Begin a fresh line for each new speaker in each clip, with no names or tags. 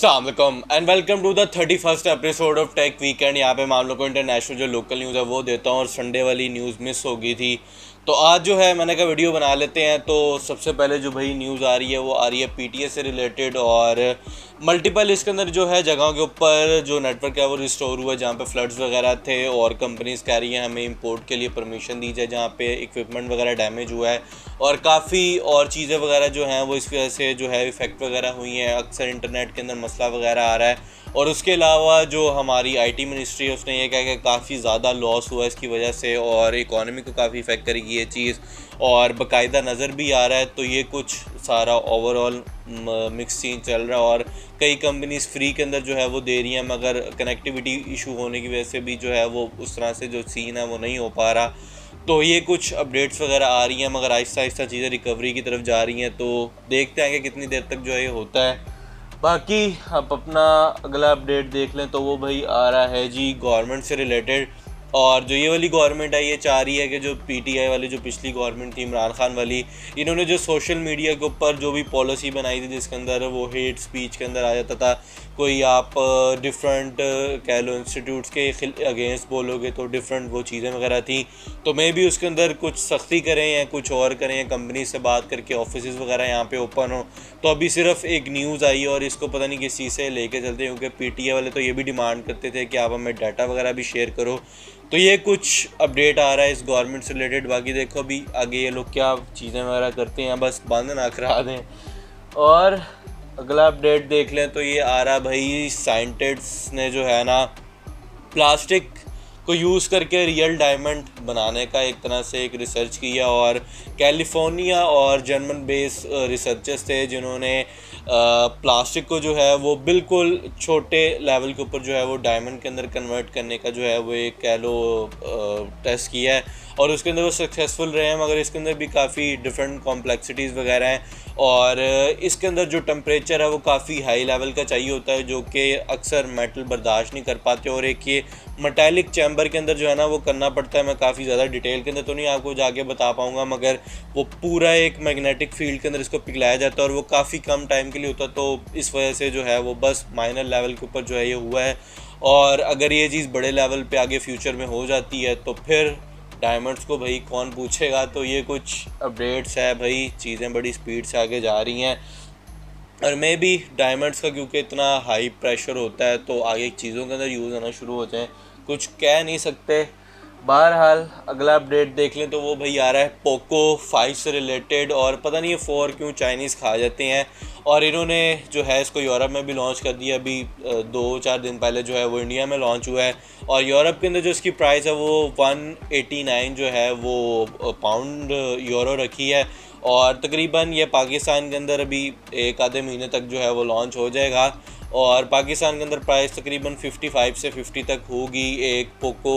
अस्सलाम वालेकुम and welcome to the 31st episode of tech weekend. यहाँ पे मैं आप लोगों को इंटरनेशनल जो लोकल न्यूज़ है वो देता हूँ और संडे वाली न्यूज़ मिस हो गई थी तो आज जो है मैंने कहा वीडियो बना लेते हैं। तो सबसे पहले जो भाई न्यूज़ आ रही है वो आ रही है पीटीएस से रिलेटेड और मल्टीपल इसके अंदर जो है जगहों के ऊपर जो नेटवर्क है वो रिस्टोर हुआ है जहाँ पे फ्लड्स वगैरह थे और कंपनीज कह रही हैं हमें इंपोर्ट के लिए परमिशन दी जाए जहाँ पे इक्विपमेंट वगैरह डैमेज हुआ है और काफ़ी और चीज़ें वगैरह जो हैं वो इस वजह से जो है इफ़ेक्ट वगैरह हुई हैं। अक्सर इंटरनेट के अंदर मसला वगैरह आ रहा है और उसके अलावा जो हमारी आईटी मिनिस्ट्री है उसने ये कहा कि काफ़ी ज़्यादा लॉस हुआ इसकी वजह से और इकॉनमी को काफ़ी इफ़ेक्ट करेगी ये चीज़ और बाकायदा नज़र भी आ रहा है। तो ये कुछ सारा ओवरऑल मिक्स सीन चल रहा है और कई कंपनीज फ्री के अंदर जो है वो दे रही हैं मगर कनेक्टिविटी इशू होने की वजह से भी जो है वो उस तरह से जो सीन है वो नहीं हो पा रहा। तो ये कुछ अपडेट्स वगैरह आ रही हैं मगर आहिस्ता आहिस्ता चीज़ें रिकवरी की तरफ जा रही हैं। तो देखते हैं कि कितनी देर तक जो है ये होता है। बाकी आप अपना अगला अपडेट देख लें तो वो भाई आ रहा है जी गवर्नमेंट से रिलेटेड। और जो ये वाली गवर्नमेंट है ये चाह रही है कि जो पीटीआई वाली जो पिछली गवर्नमेंट थी इमरान खान वाली, इन्होंने जो सोशल मीडिया के ऊपर जो भी पॉलिसी बनाई थी जिसके अंदर वो हेट स्पीच के अंदर आ जाता था, कोई आप डिफरेंट कह लो इंस्टीट्यूट्स के अगेंस्ट बोलोगे तो डिफरेंट वो चीज़ें वगैरह थी। तो मे भी उसके अंदर कुछ सख्ती करें या कुछ और करें या कंपनी से बात करके ऑफिस वगैरह यहाँ पे ओपन हो। तो अभी सिर्फ एक न्यूज़ आई और इसको पता नहीं किस चीज़ से लेके चलते हैं क्योंकि पीटीआई वाले तो ये भी डिमांड करते थे कि आप हमें डाटा वगैरह भी शेयर करो। तो ये कुछ अपडेट आ रहा है इस गवर्नमेंट से रिलेटेड। बाकी देखो अभी आगे ये लोग क्या चीज़ें वगैरह करते हैं, बस बंद ना करा दें। और अगला अपडेट देख लें तो ये आ रहा भाई साइंटिस्ट्स ने जो है ना प्लास्टिक को यूज़ करके रियल डायमंड बनाने का एक तरह से एक रिसर्च किया और कैलिफोर्निया और जर्मन बेस रिसर्चर्स थे जिन्होंने प्लास्टिक को जो है वो बिल्कुल छोटे लेवल के ऊपर जो है वो डायमंड के अंदर कन्वर्ट करने का जो है वो एक कह लो टेस्ट किया है और उसके अंदर वो सक्सेसफुल रहे हैं। मगर इसके अंदर भी काफ़ी डिफरेंट कॉम्प्लेक्सिटीज़ वगैरह हैं और इसके अंदर जो टेम्परेचर है वो काफ़ी हाई लेवल का चाहिए होता है जो कि अक्सर मेटल बर्दाश्त नहीं कर पाते। और एक ये मेटालिक चैम्बर के अंदर जो है ना वो करना पड़ता है। मैं काफ़ी ज़्यादा डिटेल के अंदर तो नहीं आपको जाके बता पाऊँगा मगर वो पूरा एक मैग्नेटिक फील्ड के अंदर इसको पिघलाया जाता है और वो काफ़ी कम टाइम के लिए होता है। तो इस वजह से जो है वो बस माइनर लेवल के ऊपर जो है ये हुआ है और अगर ये चीज़ बड़े लेवल पे आगे फ्यूचर में हो जाती है तो फिर डायमंड्स को भाई कौन पूछेगा। तो ये कुछ अपडेट्स है भाई, चीज़ें बड़ी स्पीड से आगे जा रही हैं और मे भी डायमंड्स का क्योंकि इतना हाई प्रेशर होता है तो आगे चीज़ों के अंदर यूज़ होना शुरू हो जाए, कुछ कह नहीं सकते। बहरहाल अगला अपडेट देख लें तो वो भाई आ रहा है पोको 5 से रिलेटेड और पता नहीं ये 4 क्यों चाइनीज़ खा जाते हैं और इन्होंने जो है इसको यूरोप में भी लॉन्च कर दिया। अभी 2-4 दिन पहले जो है वो इंडिया में लॉन्च हुआ है और यूरोप के अंदर जो इसकी प्राइस है वो 189 जो है वो पाउंड यूरो रखी है और तकरीबन ये पाकिस्तान के अंदर अभी एक आधे महीने तक जो है वो लॉन्च हो जाएगा और पाकिस्तान के अंदर प्राइस तकरीबन 55 से 50 तक होगी। एक पोको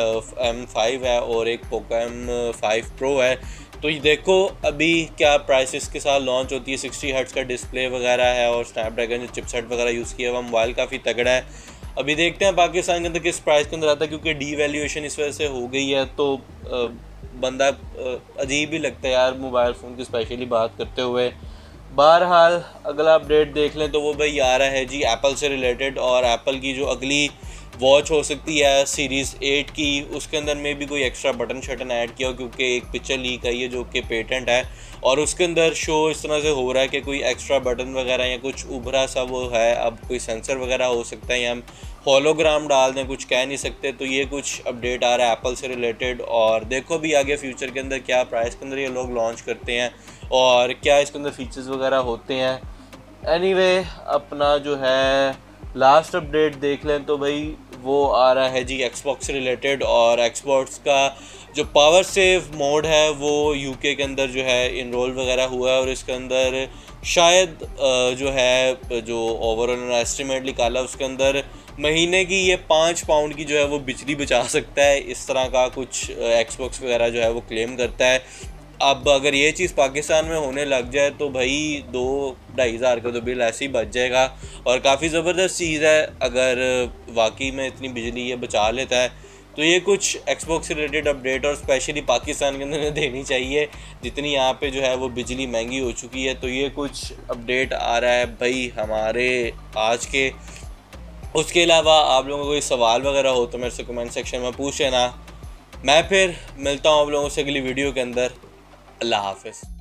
M5 है और एक पोको M5 प्रो है। तो ये देखो अभी क्या प्राइसेस के साथ लॉन्च होती है। 60 हर्ट्ज़ का डिस्प्ले वगैरह है और स्नैपड्रैगन जो चिपसेट वगैरह यूज़ किया हुआ मोबाइल काफ़ी तगड़ा है। अभी देखते हैं पाकिस्तान के अंदर किस प्राइस के अंदर आता है क्योंकि डीवैल्यूएशन इस वजह से हो गई है तो बंदा अजीब ही लगता है यार मोबाइल फ़ोन की स्पेशली बात करते हुए। बहरहाल अगला अपडेट देख लें तो वो भाई आ रहा है जी एप्पल से रिलेटेड और एप्पल की जो अगली वॉच हो सकती है सीरीज़ 8 की उसके अंदर में भी कोई एक्स्ट्रा बटन शटन ऐड किया हो क्योंकि एक पिक्चर लीक आई है जो कि पेटेंट है और उसके अंदर शो इस तरह से हो रहा है कि कोई एक्स्ट्रा बटन वगैरह या कुछ उभरा सा वो है। अब कोई सेंसर वगैरह हो सकता है या हम होलोग्राम डाल दें, कुछ कह नहीं सकते। तो ये कुछ अपडेट आ रहा है एप्पल से रिलेटेड और देखो भी आगे फ्यूचर के अंदर क्या प्राइस के अंदर ये लोग लॉन्च करते हैं और क्या इसके अंदर फीचर्स वगैरह होते हैं। एनीवे अपना जो है लास्ट अपडेट देख लें तो भाई वो आ रहा है जी एक्सबॉक्स से रिलेटेड और एक्सबॉक्स का जो पावर सेव मोड है वो यूके के अंदर जो है इनरोल वगैरह हुआ है और इसके अंदर शायद जो है जो ओवरऑल एस्टिमेट निकाला उसके अंदर महीने की ये 5 पाउंड की जो है वो बिजली बचा सकता है। इस तरह का कुछ एक्सबॉक्स वगैरह जो है वो क्लेम करता है। अब अगर ये चीज़ पाकिस्तान में होने लग जाए तो भाई 2-2.5 हज़ार का तो बिल ऐसे ही बच जाएगा और काफ़ी ज़बरदस्त चीज़ है अगर वाकई में इतनी बिजली ये बचा लेता है तो ये कुछ एक्सबॉक्स से रिलेटेड अपडेट और स्पेशली पाकिस्तान के अंदर देनी चाहिए, जितनी यहाँ पे जो है वो बिजली महंगी हो चुकी है। तो ये कुछ अपडेट आ रहा है भाई हमारे आज के। उसके अलावा आप लोगों को कोई सवाल वगैरह हो तो मेरे से कमेंट सेक्शन में पूछ लेना। मैं फिर मिलता हूँ आप लोगों से अगली वीडियो के अंदर। अल्लाह हाफ़िज़।